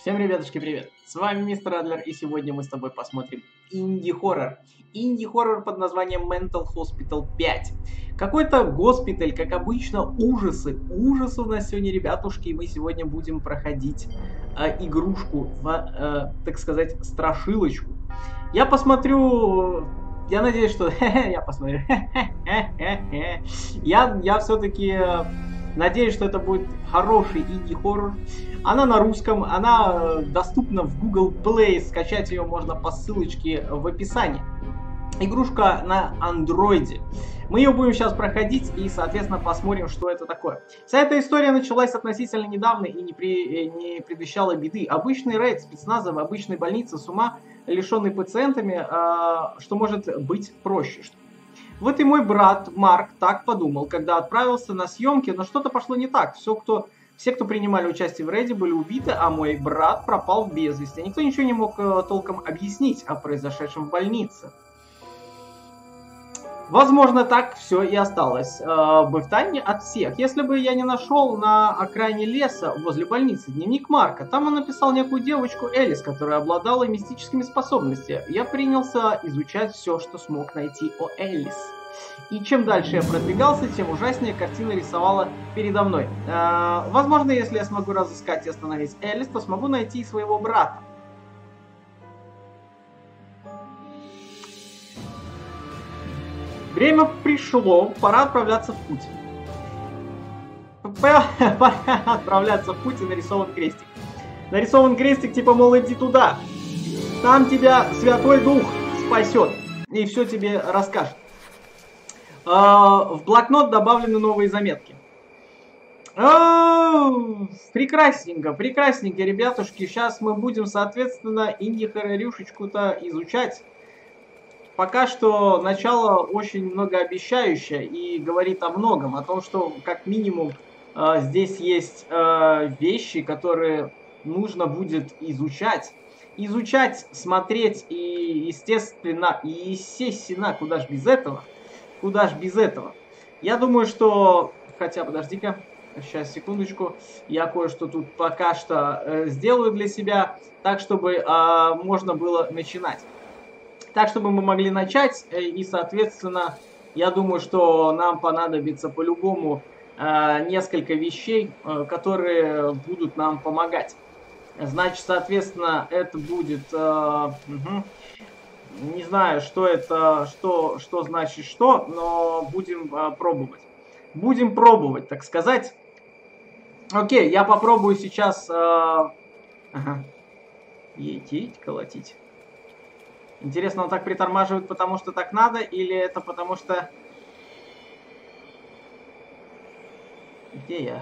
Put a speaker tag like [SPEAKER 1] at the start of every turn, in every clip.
[SPEAKER 1] Всем, ребятушки, привет! С вами Мистер Адлер, и сегодня мы с тобой посмотрим инди-хоррор. Инди-хоррор под названием Mental Hospital 5. Какой-то госпиталь, как обычно, ужасы. Ужасы у нас сегодня, ребятушки, и мы сегодня будем проходить игрушку в, так сказать, страшилочку. Я посмотрю... Я надеюсь, что... Я посмотрю. Я все-таки... Надеюсь, что это будет хороший инди-хоррор. Она на русском, она доступна в Google Play, скачать ее можно по ссылочке в описании. Игрушка на андроиде. Мы ее будем сейчас проходить и, соответственно, посмотрим, что это такое. Вся эта история началась относительно недавно и не предвещала беды. Обычный рейд спецназа в обычной больнице с ума, лишенный пациентами, что может быть проще. Вот и мой брат Марк так подумал, когда отправился на съемки, но что-то пошло не так. Все, кто принимали участие в рейде, были убиты, а мой брат пропал без вести. Никто ничего не мог толком объяснить о произошедшем в больнице. Возможно, так все и осталось бы в тайне от всех. Если бы я не нашел на окраине леса возле больницы дневник Марка, там он написал некую девочку Элис, которая обладала мистическими способностями. Я принялся изучать все, что смог найти о Элис. И чем дальше я продвигался, тем ужаснее картина рисовала передо мной. Возможно, если я смогу разыскать и остановить Элис, то смогу найти своего брата. Время пришло, пора отправляться в путь. Пора отправляться в путь, и нарисован крестик. Нарисован крестик, типа, мол, иди туда. Там тебя Святой Дух спасет и все тебе расскажет. В блокнот добавлены новые заметки. Прекрасненько, прекрасненько, ребятушки. Сейчас мы будем, соответственно, инди-хоррорюшечку-то изучать. Пока что начало очень многообещающее и говорит о многом. О том, что как минимум здесь есть вещи, которые нужно будет изучать. Изучать, смотреть и, естественно, куда ж без этого. Куда ж без этого. Я думаю, что... Хотя, подожди-ка. Сейчас, секундочку. Я кое-что тут пока что сделаю для себя. Так, чтобы можно было начинать. Так, чтобы мы могли начать. И, соответственно, я думаю, что нам понадобится по-любому несколько вещей, которые будут нам помогать. Значит, соответственно, это будет... Не знаю, что это, что значит что, но будем пробовать. Будем пробовать, так сказать. Окей, я попробую сейчас... Етить, колотить. Интересно, он так притормаживает, потому что так надо, или это потому что... Где я?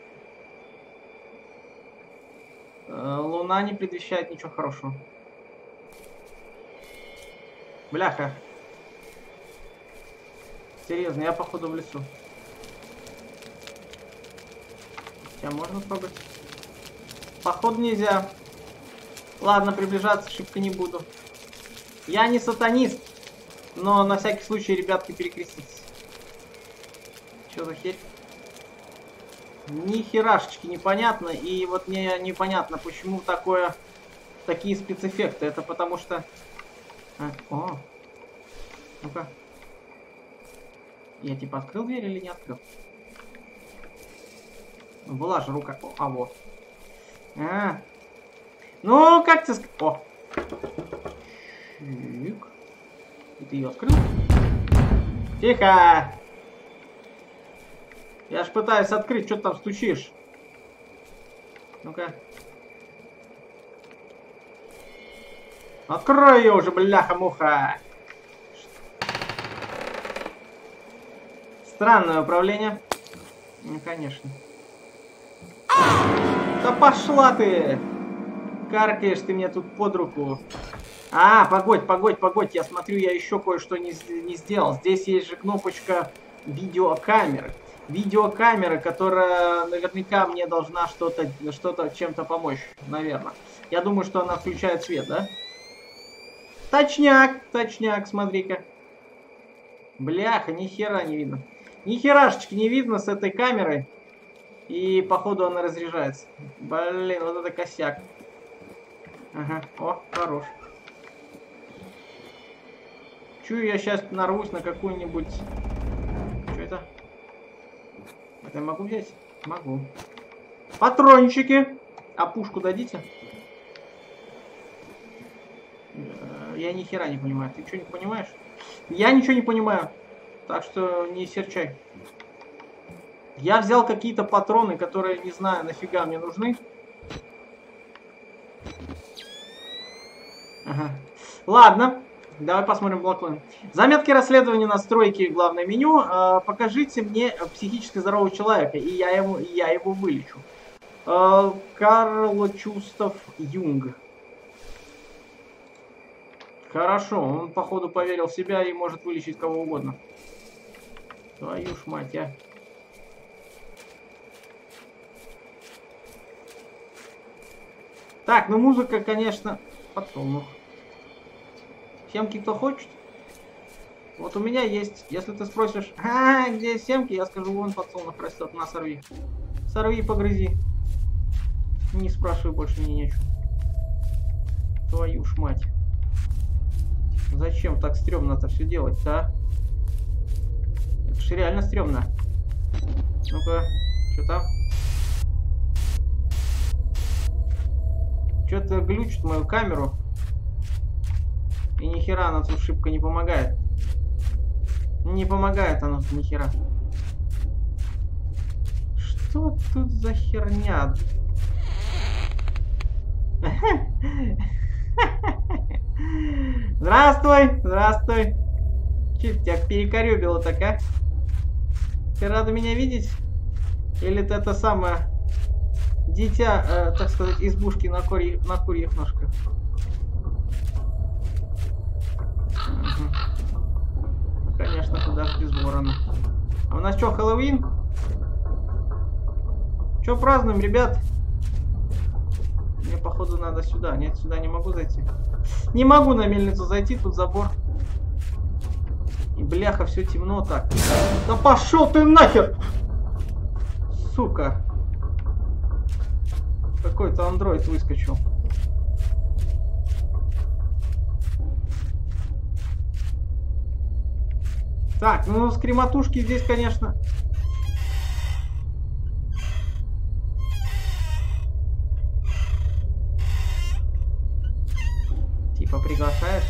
[SPEAKER 1] Луна не предвещает ничего хорошего. Бляха. Серьезно, я походу в лесу. Хотя можно пробовать. Походу нельзя. Ладно, приближаться шибко не буду. Я не сатанист. Но на всякий случай, ребятки, перекреститесь. Что за херь? Ни херашечки непонятно. И вот мне непонятно, почему такие спецэффекты. Это потому что... О, ну-ка. Я типа открыл дверь или не открыл? Была же рука. Вот. Ну, как ты... О! И ты ее открыл? Тихо! Я ж пытаюсь открыть, что ты там стучишь? Ну-ка. Открой ее уже, бляха-муха! Странное управление. Ну, конечно. Да пошла ты! Каркаешь ты мне тут под руку. Погодь. Я смотрю, я еще кое-что не сделал. Здесь есть же кнопочка видеокамеры. Видеокамера, которая наверняка мне должна что-то чем-то помочь. Наверное. Я думаю, что она включает свет, да? Точняк, смотри-ка. Бляха, ни хера не видно. Ни херашечки не видно с этой камерой. И походу она разряжается. Блин, вот это косяк. Ага, о, хорош. Чую, я сейчас нарвусь на какую-нибудь... Что это? Это я могу взять? Могу. Патрончики. А пушку дадите? Я ни хера не понимаю. Ты что, не понимаешь? Я ничего не понимаю. Так что не серчай. Я взял какие-то патроны, которые не знаю, нафига мне нужны. Ага. Ладно. Давай посмотрим блоклайн. Заметки расследования, настройки, главное меню. Покажите мне психически здорового человека, и я его вылечу. Карл Чустов Юнг. Хорошо, он походу поверил в себя и может вылечить кого угодно. Твою ж мать, а. Так, ну музыка, конечно, подсолнух. Семки кто хочет? Вот у меня есть, если ты спросишь, где семки, я скажу, вон подсолнух растет, на, сорви. Сорви и погрызи. Не спрашивай, больше мне нечего. Твою ж мать. Зачем так стрёмно-то все делать-то, а? Это ж реально стрёмно. Ну-ка, что там? Что-то глючит мою камеру. И нихера она тут шибко не помогает. Не помогает она тут нихера. Что тут за херня? Здравствуй, здравствуй. Че тебя перекорёбило так, а? Ты рада меня видеть? Или ты это самое дитя, так сказать, избушки на курьих ножках? Угу. Конечно, туда ж без ворона. А у нас что, Хэллоуин? Что празднуем, ребят? Мне, походу, надо сюда. Нет, сюда не могу зайти. Не могу на мельницу зайти, тут забор. И, бляха, все темно так. Да пошел ты нахер! Сука. Какой-то андроид выскочил. Так, ну скриматушки здесь, конечно... Типа приглашаешь?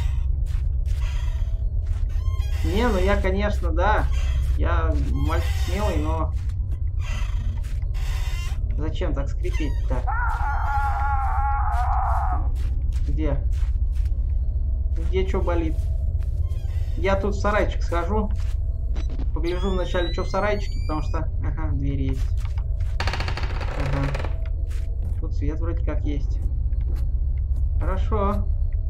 [SPEAKER 1] Не, ну я, конечно, да. Я мальчик смелый, но... Зачем так скрипеть-то? Где? Где что болит? Я тут в сарайчик схожу. Погляжу вначале, что в сарайчике, потому что... Ага, дверь есть. Ага. Тут свет вроде как есть. Хорошо.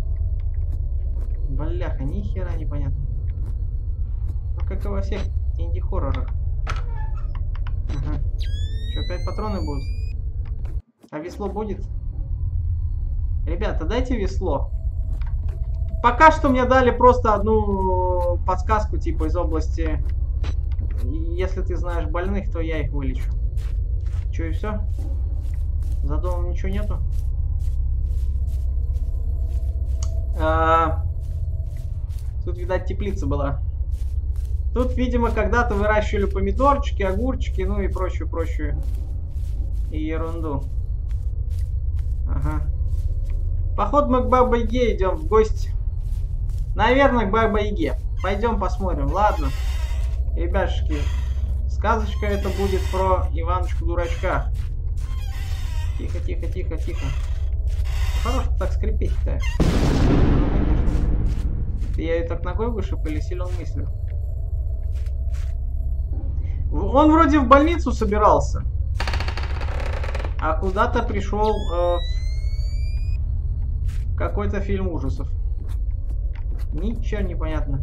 [SPEAKER 1] Бляха, ни хера непонятно. Ну, как и во всех инди-хоррорах. Ага. Что, опять патроны будут? А весло будет? Ребята, дайте весло. Пока что мне дали просто одну подсказку, типа из области. Если ты знаешь больных, то я их вылечу. Че, и все? За домом ничего нету? Тут, видать, теплица была. Тут, видимо, когда-то выращивали помидорчики, огурчики, ну и прочую и ерунду. Ага. Походу мы к Бабе-Яге идем в гости. Наверное, к Бабе-Яге. Пойдем посмотрим. Ладно. Ребятушки, сказочка это будет про Иванушку-дурачка. Тихо, тихо, тихо, тихо. Хорош так скрипеть-то. Я ее так ногой вышиб или силен мыслью? Он вроде в больницу собирался. А куда-то пришел какой-то фильм ужасов. Ничего не понятно.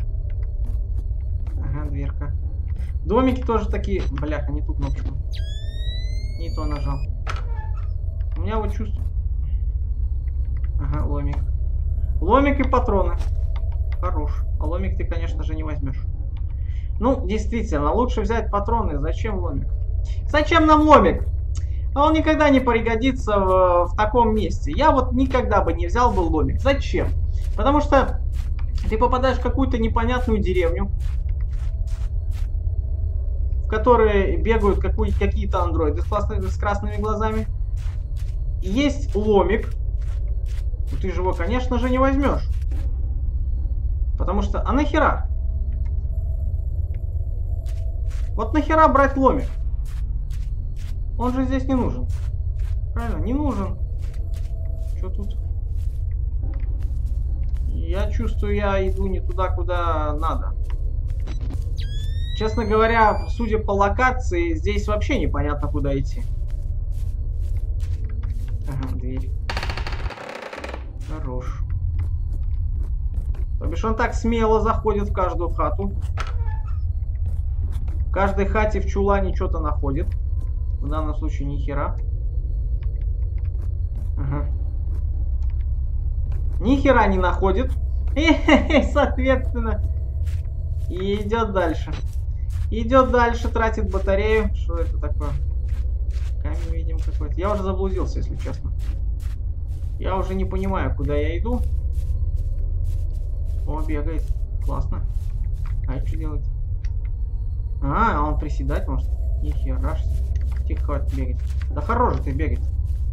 [SPEAKER 1] Ага, дверка. Домики тоже такие. Бляха, не ту кнопочку. Не то нажал. У меня вот чувство... Ага, ломик. Ломик и патроны. Хорош. А ломик ты, конечно же, не возьмешь. Ну, действительно, лучше взять патроны. Зачем ломик? Зачем нам ломик? Но он никогда не пригодится в таком месте. Я вот никогда бы не взял бы ломик. Зачем? Потому что ты попадаешь в какую-то непонятную деревню, в которой бегают какие-то андроиды с красными глазами. Есть ломик. Ты же его, конечно же, не возьмешь. Потому что... А нахера? Вот нахера брать ломик? Он же здесь не нужен. Правильно? Не нужен. Что тут? Я чувствую, я иду не туда, куда надо. Честно говоря, судя по локации, здесь вообще непонятно, куда идти. Ага, дверь. Хорош. То бишь он так смело заходит в каждую хату. В каждой хате в чулане что-то находит. В данном случае ни хера. Ага. Ни хера не находит. И, соответственно, и идет дальше. Идет дальше, тратит батарею. Что это такое? Камень, видим, какой-то. Я уже заблудился, если честно. Я уже не понимаю, куда я иду. О, бегает. Классно. А что делать? А, он приседать может? Нихера. Тихо, хватит бегать. Да хорош ты бегать.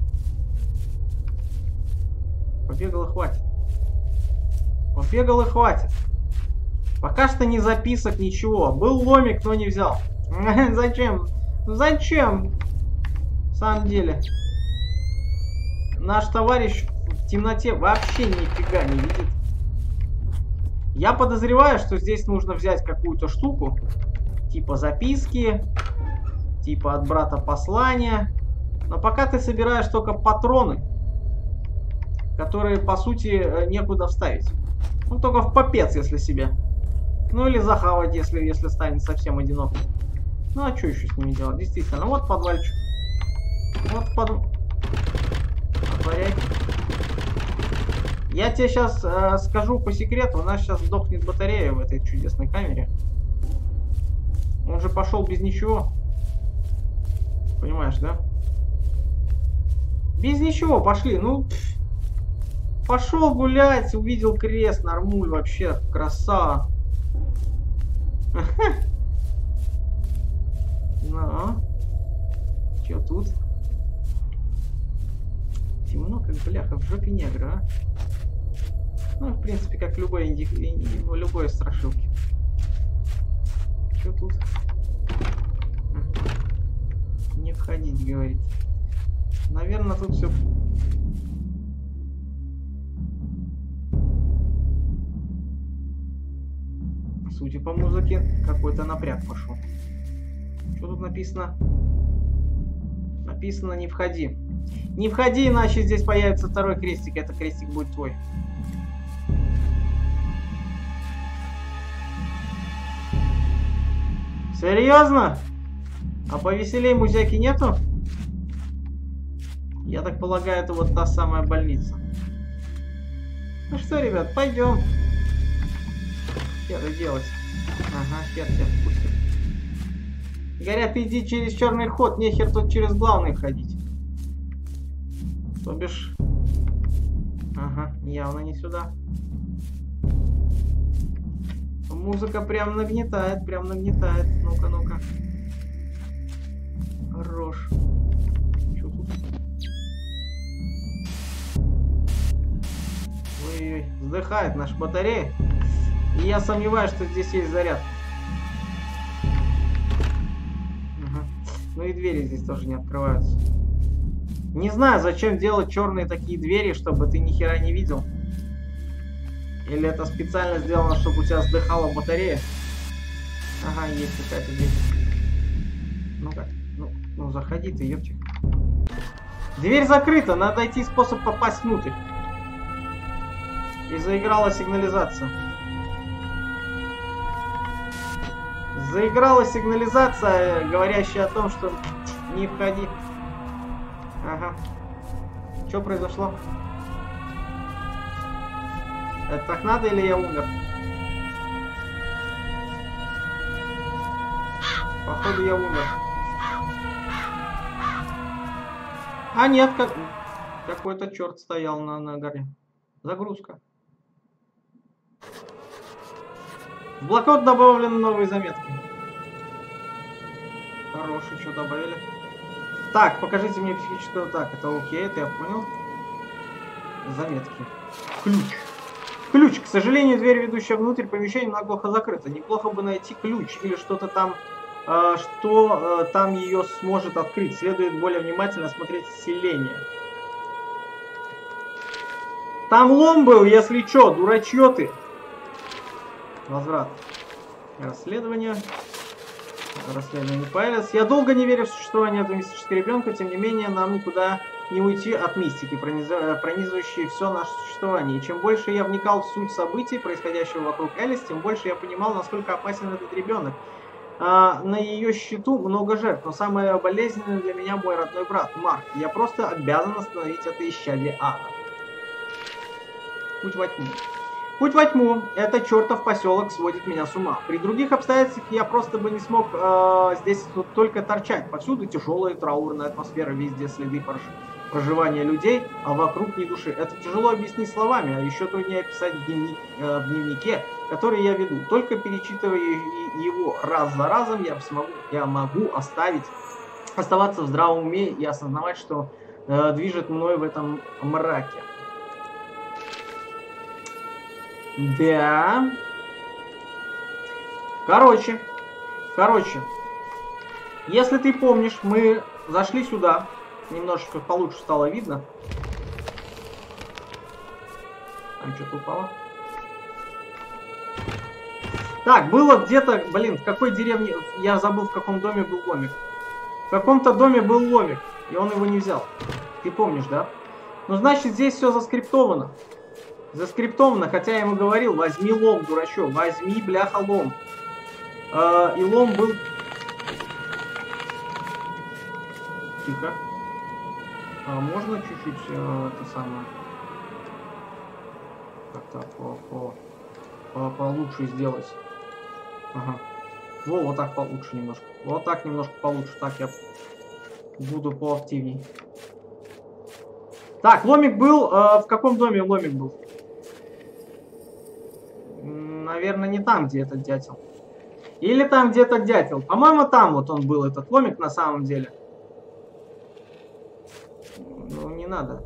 [SPEAKER 1] Побегал и хватит. Побегал и хватит. Пока что ни записок, ничего. Был ломик, но не взял. Зачем? Зачем? В самом деле. Наш товарищ в темноте вообще нифига не видит. Я подозреваю, что здесь нужно взять какую-то штуку. Типа записки. Типа от брата послания. Но пока ты собираешь только патроны, которые, по сути, некуда вставить. Ну, только в попец, если себе. Ну, или захавать, если станет совсем одиноким. Ну, а что еще с ними делать? Действительно, вот подвальчик. Вот Отворяй. Я тебе сейчас скажу по секрету, у нас сейчас сдохнет батарея в этой чудесной камере. Он же пошел без ничего. Понимаешь, да? Без ничего пошли. Ну, пошел гулять, увидел крест, нормуль, вообще красава. Ну, что тут? Темно, как бляха, в жопе негра, а? Ну, в принципе, как любой любой страшилки. Что тут? Не входить, говорит. Наверное, тут все... Судя по музыке, какой-то напряг пошел. Что тут написано? Написано «Не входи». Не входи, иначе здесь появится второй крестик. Это крестик будет твой. Серьезно? А повеселей музяки нету? Я так полагаю, это вот та самая больница. Ну что, ребят, пойдем. Хер делать. Ага, хер тебя впустит. Говорят, иди через черный ход, нехер тут через главный ходить. То бишь... Ага, явно не сюда. Музыка прям нагнетает, Ну-ка, ну-ка. Хорош. Чё тут? Ой-ой-ой, вздыхает наша батарея. И я сомневаюсь, что здесь есть заряд. Ага. Ну и двери здесь тоже не открываются. Не знаю, зачем делать черные такие двери, чтобы ты ни хера не видел. Или это специально сделано, чтобы у тебя сдыхала батарея? Ага, есть какая-то дверь. Ну-ка, ну заходи ты, ёпчик. Дверь закрыта, надо найти способ попасть внутрь. И заиграла сигнализация. Заиграла сигнализация, говорящая о том, что не входи. Ага. Что произошло? Это так надо или я умер? Походу я умер. А нет, какой-то черт стоял на горе. Загрузка. В блокнот добавлены новые заметки. Хороший, что добавили. Так, покажите мне психическую. Так, это окей, это я понял. Заметки. Ключ. Ключ. К сожалению, дверь, ведущая внутрь помещения, наглухо закрыта. Неплохо бы найти ключ или что-то там, что там ее сможет открыть. Следует более внимательно осмотреть селение. Там лом был, если чё, дурачье ты. Возврат. Расследование. Расследование Пайлес. Я долго не верю в существование этого мистического ребенка, тем не менее, нам никуда не уйти от мистики, пронизывающей все наше существование. И чем больше я вникал в суть событий, происходящего вокруг Элис, тем больше я понимал, насколько опасен этот ребенок. На ее счету много жертв, но самое болезненное для меня мой родной брат, Марк. Я просто обязан остановить это исчадие ада. Путь во тьму. Путь во тьму. Это чертов поселок сводит меня с ума. При других обстоятельствах я просто бы не смог здесь только торчать. Повсюду тяжелая траурная атмосфера, везде следы проживания людей, а вокруг ни души. Это тяжело объяснить словами, а еще труднее описать в дневнике, который я веду. Только перечитывая его раз за разом, я могу оставаться в здравом уме и осознавать, что движет мной в этом мраке. Да. Короче. Если ты помнишь, мы зашли сюда. Немножечко получше стало видно. Там что-то упало. Так, было где-то, блин, в какой деревне, я забыл, в каком доме был ломик. В каком-то доме был ломик, и он его не взял. Ты помнишь, да? Ну, значит, здесь все заскриптовано. Заскриптовано, хотя я ему говорил, возьми лом, дурачок, возьми, бляха, лом. И лом был... Тихо. Можно чуть-чуть это самое... Как-то получше сделать. Ага. Вот так получше немножко. Вот так немножко получше. Так, я буду поактивней. Так, ломик был... в каком доме ломик был? Наверное, не там, где этот дятел. Или там, где этот дятел. По-моему, там вот он был, этот ломик, на самом деле. Ну, не надо.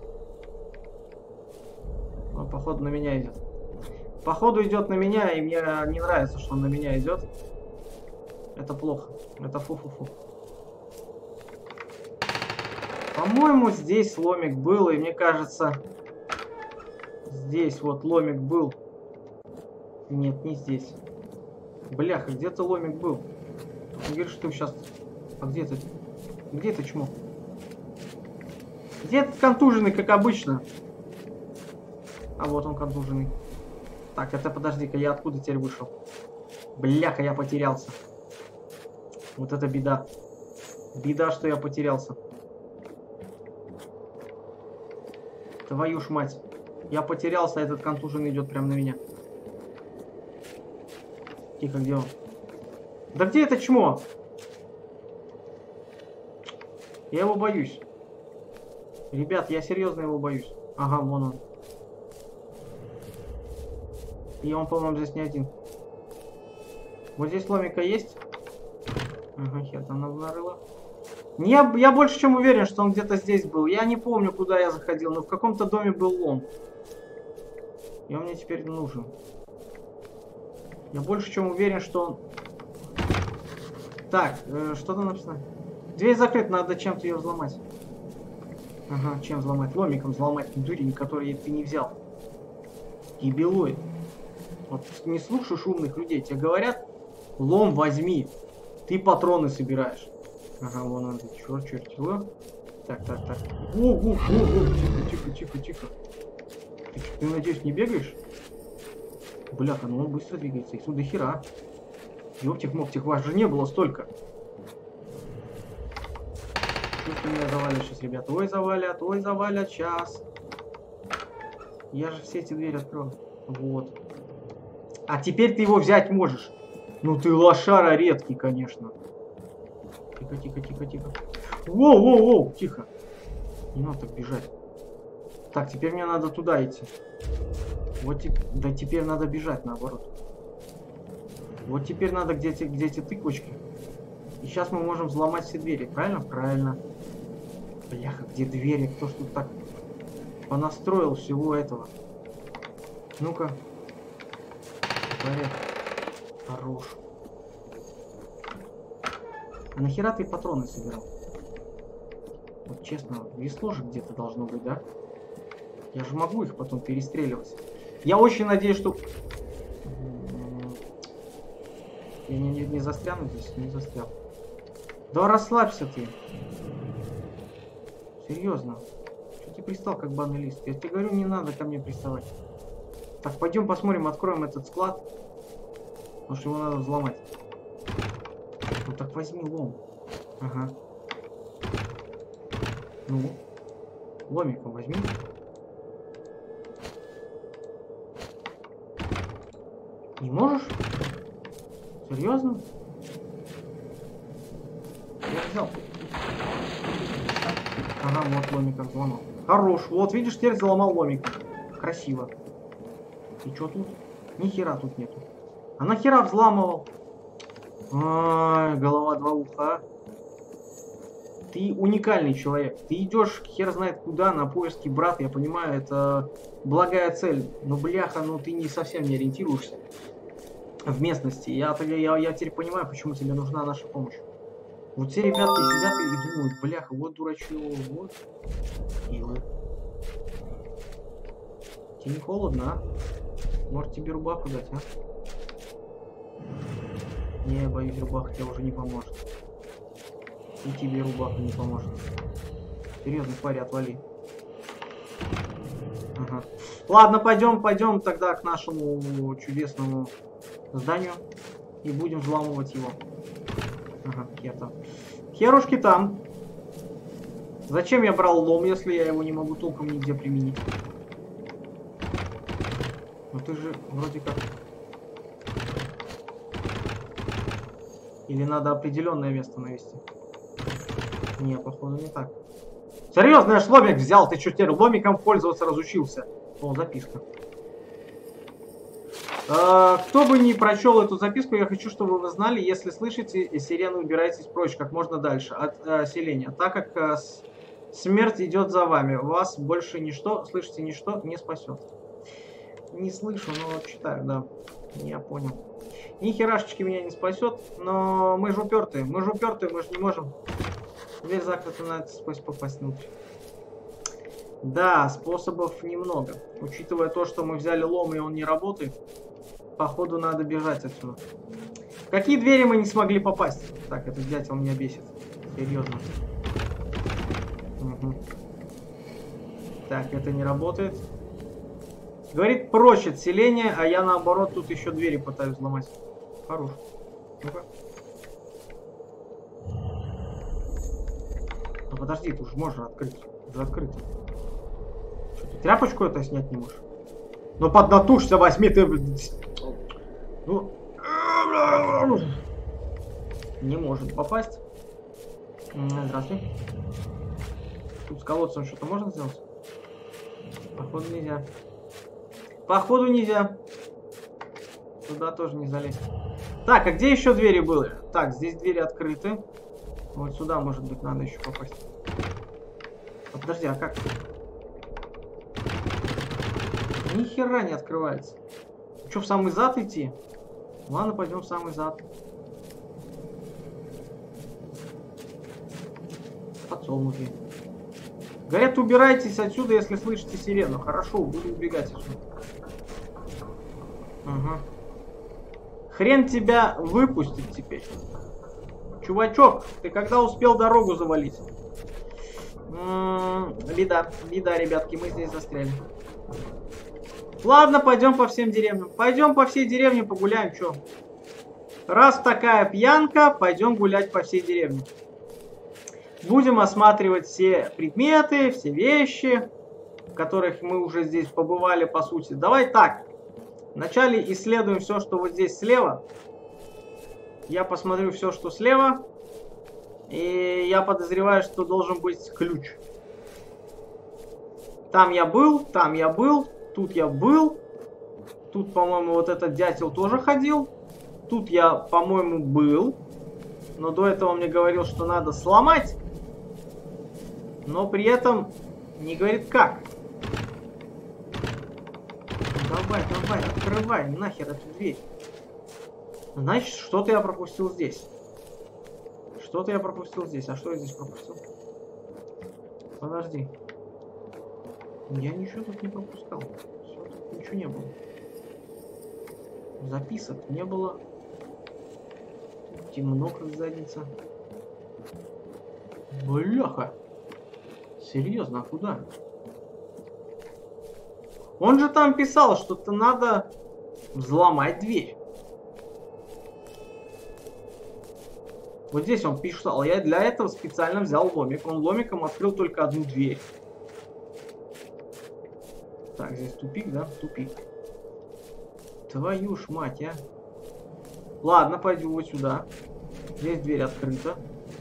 [SPEAKER 1] Он, походу, на меня идет. Походу, идет на меня, и мне не нравится, что он на меня идет. Это плохо. Это фу-фу-фу. По-моему, здесь ломик был, и мне кажется, здесь вот ломик был. Нет, не здесь. Бляха, где-то ломик был. Он говорит, что сейчас... А где ты? Где ты, чмо? Где этот контуженный, как обычно? А вот он контуженный. Так, это подожди-ка, я откуда теперь вышел? Бляха, я потерялся. Вот это беда. Беда, что я потерялся. Твою ж мать. Я потерялся, а этот контуженный идет прямо на меня. Тихо, где он? Да где это чмо? Я его боюсь. Ребят, я серьезно его боюсь. Ага, вон он. И он, по-моему, здесь не один. Вот здесь ломика есть? Ага, хер там нарыло. Я больше чем уверен, что он где-то здесь был. Я не помню, куда я заходил, но в каком-то доме был лом. И он мне теперь нужен. Я больше чем уверен, что он... Так, что там написано? Дверь закрыта, надо чем-то ее взломать. Ага, чем взломать? Ломиком взломать дурень, который ты не взял. Дебилоид. Вот не слушаешь умных людей, тебе говорят, лом возьми, ты патроны собираешь. Ага, вон он, черт, чертила. Так. О, тихо. Ты, надеюсь, не бегаешь? Бляха, ну он быстро двигается, их тут до хера. Ёптих-моптих, вас же не было столько. Что меня завалят сейчас, ребята? Ой, завалят, сейчас. Я же все эти двери открою. Вот. А теперь ты его взять можешь. Ну ты лошара редкий, конечно. Тихо. Воу, тихо. Не надо так бежать. Так, теперь мне надо туда идти. Вот да теперь надо бежать наоборот. Вот теперь надо где эти тыквочки. И сейчас мы можем взломать все двери. Правильно? Правильно. Бляха, где двери? Кто ж тут так понастроил всего этого? Ну-ка. Хорош. А нахера ты патроны собирал? Вот честно, весло же где-то должно быть, да? Я же могу их потом перестреливать. Я очень надеюсь, что... Я не застряну здесь? Не застрял. Да расслабься ты. Серьезно. Что ты пристал, как банный лист? Я тебе говорю, не надо ко мне приставать. Так, пойдем посмотрим, откроем этот склад. Потому что его надо взломать. Ну так возьми лом. Ага. Ну. Ломиком возьми. Не можешь? Серьезно? Я взял. Ага, вот ломиком взломал. Хорош. Вот, видишь, теперь взломал ломиком. Красиво. И что тут? Ни хера тут нету. А нахера взламывал? Ай, голова два уха. Ты уникальный человек. Ты идешь хер знает куда на поиски брата. Я понимаю, это благая цель. Но бляха, ну ты не совсем не ориентируешься в местности. Я теперь понимаю, почему тебе нужна наша помощь. Вот все ребятки сидят и думают, бляха, вот дурачок, вот. Илы. Тебе не холодно, а? Может тебе рубаху дать, а? Не, боюсь, рубаха тебе уже не поможет. И тебе рубаха не поможет. Серьезно, парень, отвали. Ага. Ладно, пойдем тогда к нашему чудесному зданию. И будем взламывать его. Ага, хер там. Херушки там. Зачем я брал лом, если я его не могу толком нигде применить? Ну ты же вроде как... Или надо определенное место навести? Не, походу не так. Серьезно, я ж ломик взял. Ты что, теперь ломиком пользоваться разучился? О, записка. Кто бы не прочел эту записку, я хочу, чтобы вы знали, если слышите сирену, убирайтесь прочь как можно дальше от селения, так как смерть идет за вами. Вас больше ничто, слышите, ничто не спасет. Не слышу, но читаю, да. Я понял. Ни херашечки меня не спасет, но мы же упертые. Мы же не можем. Дверь закрыта, надо попасть внутрь. Да, способов немного. Учитывая то, что мы взяли лом и он не работает, походу надо бежать отсюда. В какие двери мы не смогли попасть? Так, этот дятел меня бесит. Серьезно. Угу. Так, это не работает. Говорит, прочь от селения, а я наоборот тут еще двери пытаюсь взломать. Хорош. Ну-ка. Ну подожди, ты уже можешь открыть. Уже открыто. Что, ты тряпочку это снять не можешь? Ну поднатужься, возьми ты. Ну. Не может попасть. Здравствуй. Тут с колодцем что-то можно сделать? Походу нельзя. Походу нельзя. Туда тоже не залезть. Так, а где еще двери были? Так, здесь двери открыты. Вот сюда, может быть, надо еще попасть. А подожди, а как? Ни хера не открывается. Что, в самый зад идти? Ладно, пойдем в самый зад. Подсолнухи. Говорят, убирайтесь отсюда, если слышите сирену. Хорошо, буду убегать отсюда. Ага. Хрен тебя выпустит теперь. Чувачок, ты когда успел дорогу завалить? Беда, ребятки, мы здесь застряли. Ладно, пойдем по всем деревням. Пойдем по всей деревне погуляем, чё? Раз такая пьянка, пойдем гулять по всей деревне. Будем осматривать все предметы, все вещи, в которых мы уже здесь побывали, по сути. Давай так. Вначале исследуем все, что вот здесь слева. Я посмотрю все, что слева. И я подозреваю, что должен быть ключ. Там я был, тут я был. Тут, по-моему, вот этот дятел тоже ходил. Тут я, по-моему, был. Но до этого он мне говорил, что надо сломать. Но при этом не говорит как. Давай, давай, открывай нахер эту дверь. Значит, что-то я пропустил здесь. Что-то я пропустил здесь. А что я здесь пропустил? Подожди. Я ничего тут не пропускал. Все, тут ничего не было. Записок не было. Темно, как задница. Бляха. Серьезно, а куда? Он же там писал, что-то надо взломать дверь. Вот здесь он писал. Я для этого специально взял ломик. Он ломиком открыл только одну дверь. Так, здесь тупик, да? Тупик. Твою ж мать, а. Ладно, пойду вот сюда. Здесь дверь открыта.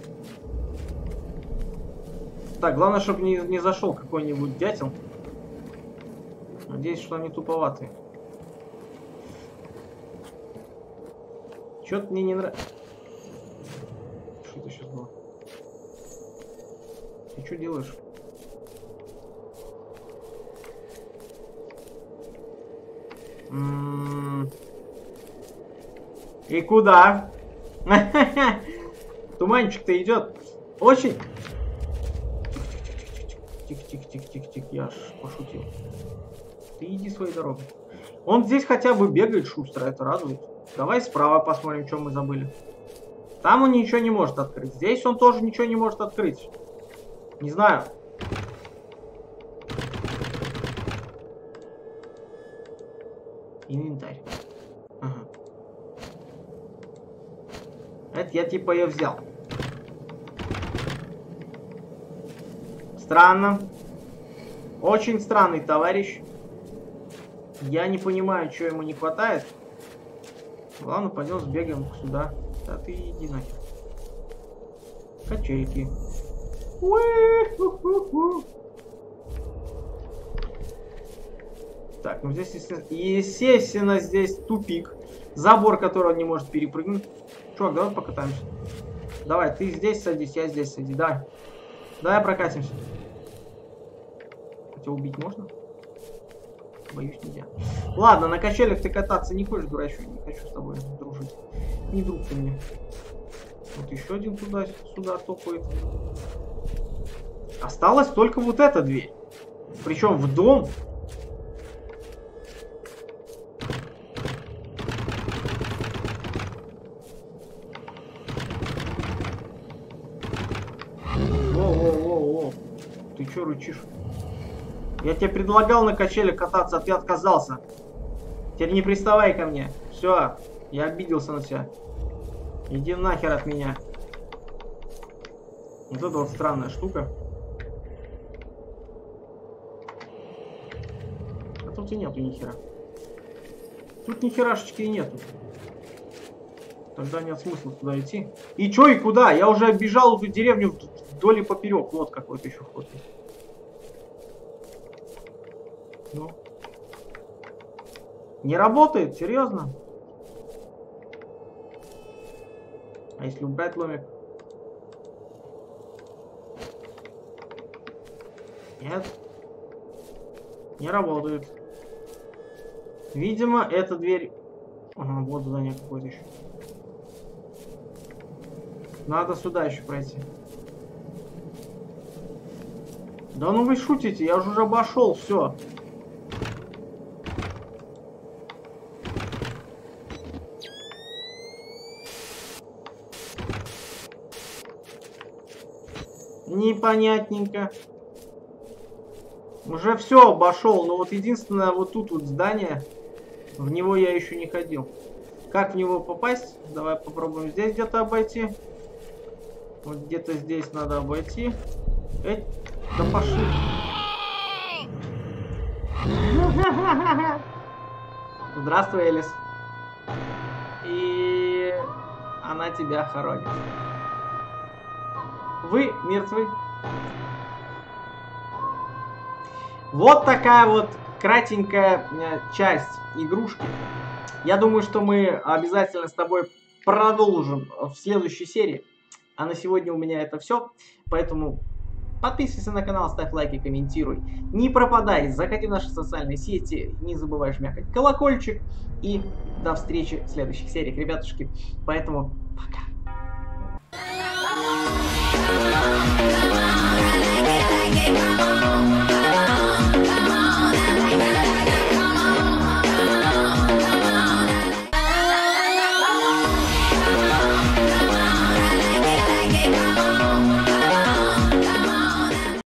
[SPEAKER 1] Так, главное, чтобы не зашел какой-нибудь дятел. Надеюсь, что они туповатые. Чё-то мне не нравится. Что это сейчас было? Ты что делаешь? И куда? Туманчик-то идет. Очень. Тихо-тихо-тихо-тихо-тихо. Я аж пошутил. Ты иди своей дорогой. Он здесь хотя бы бегает шустро, это радует. Давай справа посмотрим, что мы забыли. Там он ничего не может открыть. Здесь он тоже ничего не может открыть. Не знаю. Инвентарь. Ага. Это я типа ее взял. Странно. Очень странный товарищ. Я не понимаю, что ему не хватает. Ладно, пойдем сбегаем сюда. Да ты иди нахер. Качельки. Так, ну здесь, естественно, здесь тупик. Забор, который он не может перепрыгнуть. Чувак, давай покатаемся. Давай, ты здесь садись, я здесь садись. Давай. Давай прокатимся. Хотя убить можно? Боюсь, нельзя. Ладно, на качелях ты кататься не хочешь, дурачок. Не хочу с тобой дружить. Не друг ты мне. Вот еще один туда-сюда топает. Осталась только вот эта дверь. Причем в дом. Во-во-во-во. Ты че рычишь? Я тебе предлагал на качелях кататься, а ты отказался. Теперь не приставай ко мне. Все, я обиделся на тебя. Иди нахер от меня. Вот это вот странная штука. А тут и нету ни хера. Тут ни херашечки и нету. Тогда нет смысла туда идти. И чё, и куда? Я уже оббежал эту деревню вдоль и поперек. Вот какой-то еще вход. Ну. Не работает? Серьезно? А если убрать ломик? Нет. Не работает. Видимо, эта дверь... Ага, вот здание какое-то еще. Надо сюда еще пройти. Да ну вы шутите, я уже обошел, все. Непонятненько. Уже все обошел, но вот единственное, вот тут вот здание, в него я еще не ходил. Как в него попасть? Давай попробуем здесь где-то обойти. Вот где-то здесь надо обойти. Эй, да пошли. Здравствуй, Элис. И она тебя хоронит. Вы мертвы. Вот такая вот кратенькая часть игрушки. Я думаю, что мы обязательно с тобой продолжим в следующей серии. А на сегодня у меня это все. Поэтому подписывайся на канал, ставь лайки, комментируй. Не пропадай, заходи в наши социальные сети, не забывай жмякать колокольчик. И до встречи в следующих сериях, ребятушки. Поэтому пока.
[SPEAKER 2] Come on.